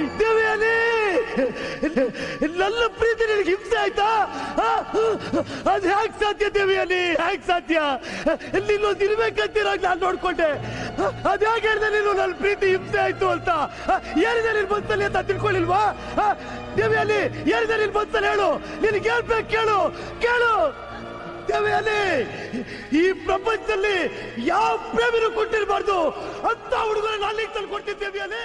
ದೇವಿಯಲ್ಲಿ ನನ್ನ ಪ್ರೀತಿ ನಿನಗೆ ಹಿಂಸೆ ಆಯ್ತಾ? ಅದು ಹೇಗೆ ಸಾಧ್ಯ ದೇವಿಯಲ್ಲಿ? ಹೇಗೆ ಸಾಧ್ಯ? ನೀನೊಂದು ಇರ್ಬೇಕಂತೀರಾಗ ನಾನು ನೋಡ್ಕೊಂಡೆ. ಅದು ಹೇಗೆ ಹೇಳಿದೆ ನೀನು ನನ್ನ ಪ್ರೀತಿ ಹಿಂಸೆ ಆಯ್ತು ಅಂತ? ಏನಿದೆ ನಿನ್ ಮನಸ್ಸಲ್ಲಿ ಅಂತ ತಿಳ್ಕೊಳ್ಳಿಲ್ವಾ? ದೇವಿಯಲ್ಲಿ ಏನಿದೆ ನಿನ್ ಮನಸ್ಸಲ್ಲಿ ಹೇಳು. ನಿನಗೆ ಹೇಳ್ಬೇಕು, ಕೇಳು ಕೇಳು. ದೇವಿಯಲ್ಲಿ ಈ ಪ್ರಪಂಚದಲ್ಲಿ ಯಾವ ಪ್ರೇಮಿನೂ ಕೊಟ್ಟಿರಬಾರ್ದು ಅಂತ ಹುಡುಗರ ನಾನು ತಂದು ಕೊಟ್ಟಿದ್ದೆ ದೇವಿಯಲ್ಲಿ.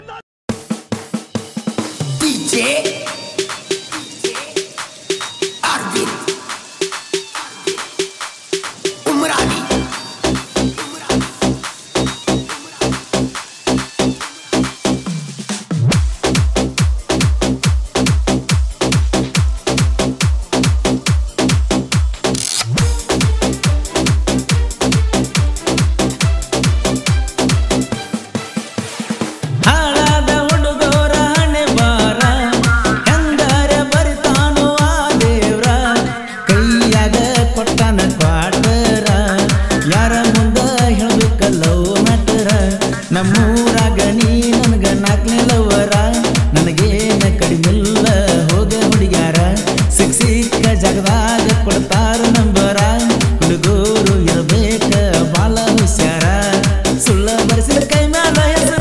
ನಮ್ಮೂರಾಗ ನೀ ನನಗ ನಾಲ್ಕನೇ ಲವರ, ನನಗೇನ ಕಡಿಮಿಲ್ಲ ಹೋಗ ಹುಡುಗ್ಯಾರ, ಸಿಕ್ಕ ಜಗದಾಗ ಕೊಡ್ತಾರ ನಂಬರ, ಹುಡುಗೂರು ಇರ್ಬೇಕ ಬಾಳ ಹುಷಾರ, ಸುಳ್ಳ ಬರೆಸಿದ ಕೈ ಮ್ಯಾಲ ಹೆಸರ.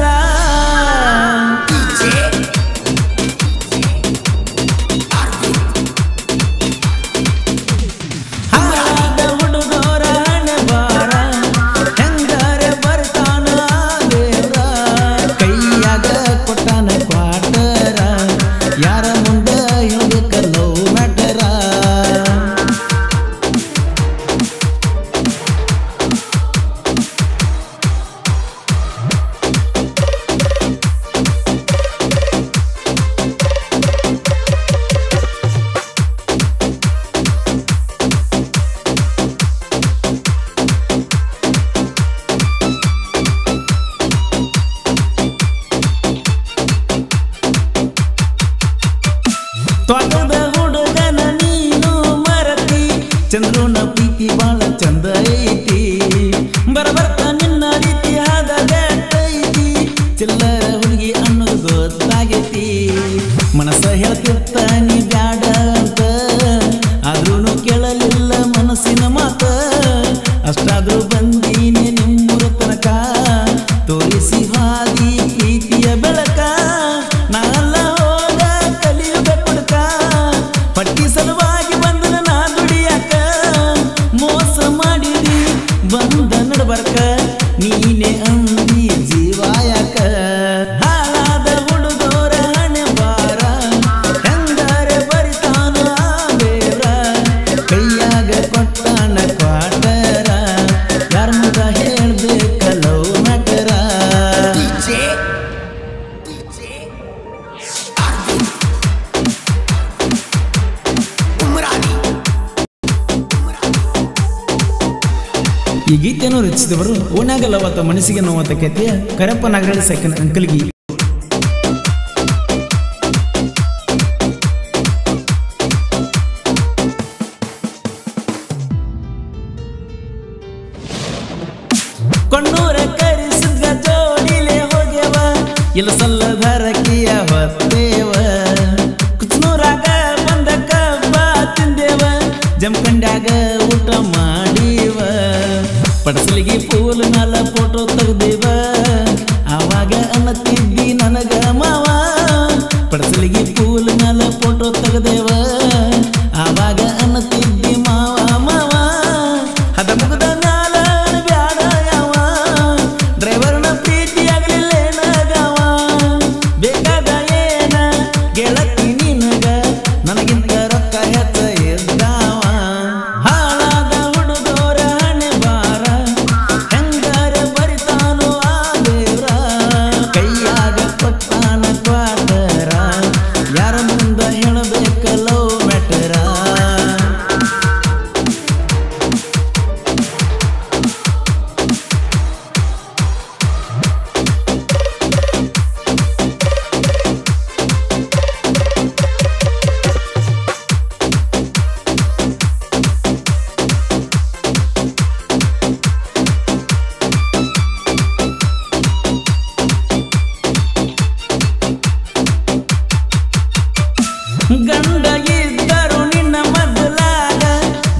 ಹಾಳಾದ ಹುಡುಗರ ಹಣೆ ಬಾರ, ಹೆಂಗಾರೆ ಬರ್ತಾನ ದೇವ್ರ, ಕೈಯಾಗ ಕೊಟ್ಟಾನ ಕ್ವಾಟರ, ಯಾರ ಮುಂದ ಹೇಳ್ಬೇಕಲ್ಲೋ ಮ್ಯಾಟರ. ತ್ವಾಟದ ಹುಡುಗನ ನೀನು ಮರತಿ, ಚಂದ್ರನ ಪ್ರೀತಿ ಬಾಳ ಚಂದ ಐತಿ, ಬರಬರ್ತ ನಿನ್ನ ರೀತಿ ಆದ ಗಟ್ಟೈತಿ, ಚಿಲ್ಲರ ಹುಡುಗಿ ಅನ್ನೋದು ಗೊತ್ತಾಗೈತಿ, ಮನಸ್ಸ ಹೇಳ್ತಿರ್ತ ನೀ ಬ್ಯಾಡ ಅಂತ, ಆದ್ರೂ ಕೇಳಲಿಲ್ಲ ಮನಸ್ಸಿನ ಮಾತ, ಅಷ್ಟಾದ್ರೂ ಬಂದೀನಿ ನಿಮ್ಮೂರ ತನಕ, ತೋರಿಸಿ ಹಾದಿ ಪ್ರೀತಿಯ ಬೆಳಕ, ನಾಲ್ಲ ಹೋಗ ಕಲಿಯಬೇಕ, ಪಟ್ಟಿ ಸಲುವಾಗಿ ಬಂದನ ನಾ ದುಡಿಯಾಕ, ಮೋಸ ಮಾಡಿದಿ ಬಂದ ನಡಬರ್ಕ, ನೀನೆ ಅಂದಿ ಜೀವ ಯಾಕ. ಹಾಳಾದ ಹುಡುಗೋರ ಹಣೆ ಬಾರ, ಹೆಂಗಾರೆ ಬರಿತಾನ ಬೇರ, ಕೈಯಾಗ ಕೊಟ್ಟಾನ ಕ್ವಾಟರ, ಯಾರ ಮುಂದ ಹೇಳ್ಬೇಕಲ್ಲೋ ಮ್ಯಾಟರ. ಈ ಗೀತೆಯನ್ನು ರಚಿಸಿದವರು ಓನಾಗಲ್ಲವತ್ತ ಮನಸ್ಸಿಗೆ ನೋವತ್ತ ಕೆತ್ತೆಯ ಕರಪ್ಪ ನಾಗರಾಜ ಸೆಕೆಂಡ್ ಅಂಕಲ್ಗಿ. ಕೊಂಡೂರ ಕರಿಸಿದ ಜೋಡಿಲೆ ಹೋಗ್ಯವ, ಇಲ್ಲ ಸಲ್ಲಧರಕಿಯ ಹೊತ್ತೇವ, ಕುಚನೂರಾಗ ಬಂದ ಕಬ್ಬ ತಿಂದೇವ, ಜಮಖಂಡ್ಯಾಗ ಊಟ ಮಾಡೀವ, ಪಡಸಲಿಗೆ ಪೂಲ್ ಮ್ಯಾಲ ಫೋಟೋ ತೆಗ್ದೇವ, ಆವಾಗ ಅನ್ನತ್ತಿದ್ದಿ ನನಗ ಮಾವ, ಪಡಸಲಿಗೆ ಪೂಲ್ ಮ್ಯಾಲ ಫೋಟೋ ತೆಗ್ದೇವ, ಆವಾಗ ಅನ್ನತ್ತಿದ್ದಿ ಮಾವ ಮಾವ, ಹದ ಮುಗದ ಮ್ಯಾಲ ಬ್ಯಾಡ ಯಾವ, ಡ್ರೈವರ್ನ ಪ್ರೀತಿ ಆಗಲಿಲ್ಲೇನ ಗಾವ, ಬೇಕಾದ ಏನ ಗೆಳತಿ ನಿನಗ, ನನಗಿಂತ ರೊಕ್ಕ ಹೆಚ್ಚ ಇದ್ದಾವ. ಹಾಳಾದ ಹುಡುಗೋರ ಹಣೆ ಬಾರ, ಹೆಂಗಾರೆ ಬರಿತಾನೋ ಆ ದೇವ್ರ, ಕೈಯಾಗ ಕೊಟ್ಟಾನ ಕ್ವಾಟರ, ಯಾರ ಮುಂದ ಹೇಳಬೇಕಲ್ಲ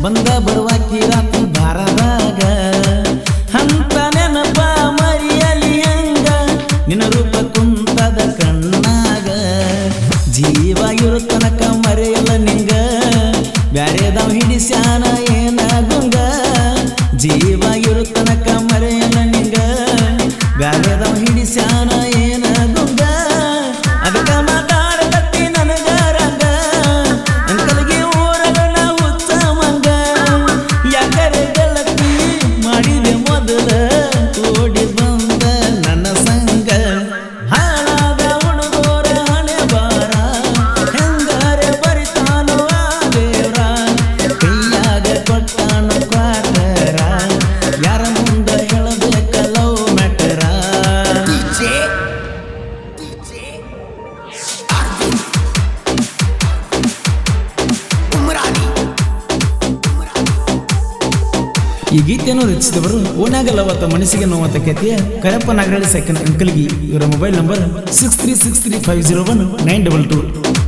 ಬಂದ ಬರುವಾಕಿ ರಾತ್ರಿ ಬಾರದಾಗ ಅಂತ ನೆನಪ ಮರಿಯಲಿ ಹಂಗ ನಿನ್ನ ರೂಪ ಕುಂತದ ಕಣ್ಣಾಗ ಜೀವ ಇರು ತನಕ ಮರೆಯಲ್ಲ ನಿಂಗ ಬ್ಯಾರೆದಾವ್ ಹಿಡಿಸ್ಯಾನ ಏನ ಗುಂಗ ಜೀವ ಇರು ತನಕ ಮರೆಯಲ್ಲ ನಿಂಗ ಬ್ಯಾರೆದಾವ್ ಹಿಡಿಸ್ಯಾನ ಏನ ಗುಂಗ ಅದಕ್ಕ ಮಾತಾಡಕತ್ತಿ ನನಗಾರಂಗ ಅಂಕಲ್ಗೆ ಊರಗಣ ಹುಚ್ಚ ಮಂಗ ಯಾಕರೆ ಗೆಳತಿ ಮಾಡಿದೆ ಮೊದಲ ಓಡಿ ಬಂದ ನನ್ನ ಸಂಗ ಹಾಳಾದ ಹುಡುಗೋರ ಹಣೆ ಬಾರ ಹೆಂಗಾರೆ ಬರಿತಾನೋ ಆ ದೇವ್ರ ಕೈಯಾಗ ಕೊಟ್ಟಾನು ಕ್ವಾಟರ ಯಾರ ಮುಂದ ಹೇಳಬೇಕ ಲವ್ ಮ್ಯಾಟರ ಈ ಗೀತೆಯನ್ನು ರಚಿಸಿದವರು ಓನಾಗಲ್ಲವತ್ತ ಮನಸ್ಸಿಗೆ ನೋವತ್ತ ಖ್ಯಾತಿಯ ಕರಪ್ಪ ನಾಗರಳ್ಳಿ ಸೆಕೆಂಡ್ ಅಂಕಲ್ಗಿ ಇವರ ಮೊಬೈಲ್ ನಂಬರ್ 6363501922.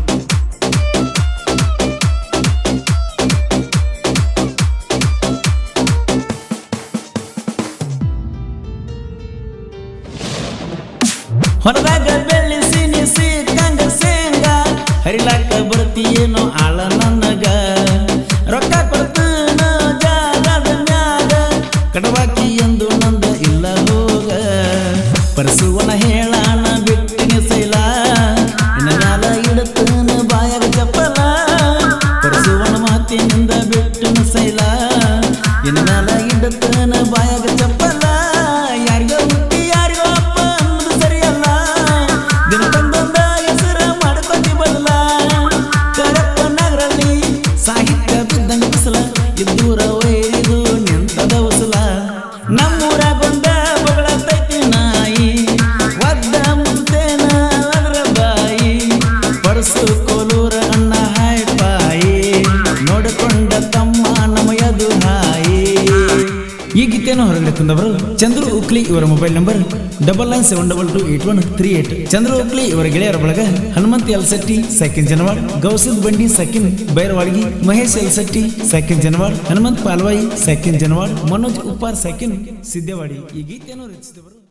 ಹೊರದಾಗ ಬೆಳ್ಳಿಸಿ ನಿಸಿ ಕಂಗ ಸೇಂಗ ಹರಿಲಾಕ ಬರ್ತೀಯೇನೋ ಆಳ ನನಗ ರೊಕ್ಕ ಕೊಡ್ತನ ಜಾಗದ ಮ್ಯಾಗ ಕಡವಾಕಿ ಎಂದು ನಂದ ಇಲ್ಲ ಹೋಗ ಪರಸುವನ ಹೇಳಾಣ ಬಿಟ್ಟಿನ ಸೈಲ ಇನ್ನ ಮ್ಯಾಲ ಇಡತನ ಬಾಯಾಗ ಚಪ್ಪಲ ಪರಸುವನ ಮಾತಿನಿಂದ ಬಿಟ್ಟಿನ ಸೈಲ ಇನ್ನ ಮ್ಯಾಲ ಇಡತನ ಬಾಯಾಗ ಚಪ್ಪಲ ಯಾರಿಗೋ ಹುಟ್ಟಿ ಯಾರಿಗೋ ಅಪ್ಪ ಅನ್ನೋದು ಸರಿಯಲ್ಲ ದಿನ ತಂದೊಂದ ಹೆಸರ ಮಾಡ್ಕೊತಿ ಬದಲ ಕರಪ್ಪ ನಗರಲ್ಲಿ ಸಾಹಿತ್ಯ ಬಿದ್ದಂಗ ಬಿಸಲ ಇದ್ದೂರ ಒಯ್ದು ನಿಂತದ ಉಸಲ ನಮ್ಮೂರ ಗೊಂದ ಬಗಳತೈತಿ ನಾಯಿ ಒದ್ದ ಮುಂತೇನ ಅದರ ಬಾಯಿ ಪರಸು ಕೋಲೂರ ಅಣ್ಣ ಹಾಯ್ ಪಾಯಿ ನೋಡಿಕೊಂಡ ತಮ್ಮ ನಮಯದು ಹಾಯಿ. ಈ ಗೀತೆಯನ್ನು ಹೊರಗಡೆ ತಂದವರು ಚಂದ್ರು ಉಕ್ಲಿ ಇವರ ಮೊಬೈಲ್ ನಂಬರ್ 9972281138. ಚಂದ್ರು ಉಕ್ಲಿ ಇವರ ಗೆಳೆಯರ ಬಳಗ Hanumanth Elsatti second Janawad, Gausad Bandi second Bairawadgi, Mahesh Elsatti second Janawad, Hanumanth Palwai second Janawad, Manoj Uppar second Siddewadi. ಈ ಗೀತೆಯನ್ನು ರಚಿಸಿದವರು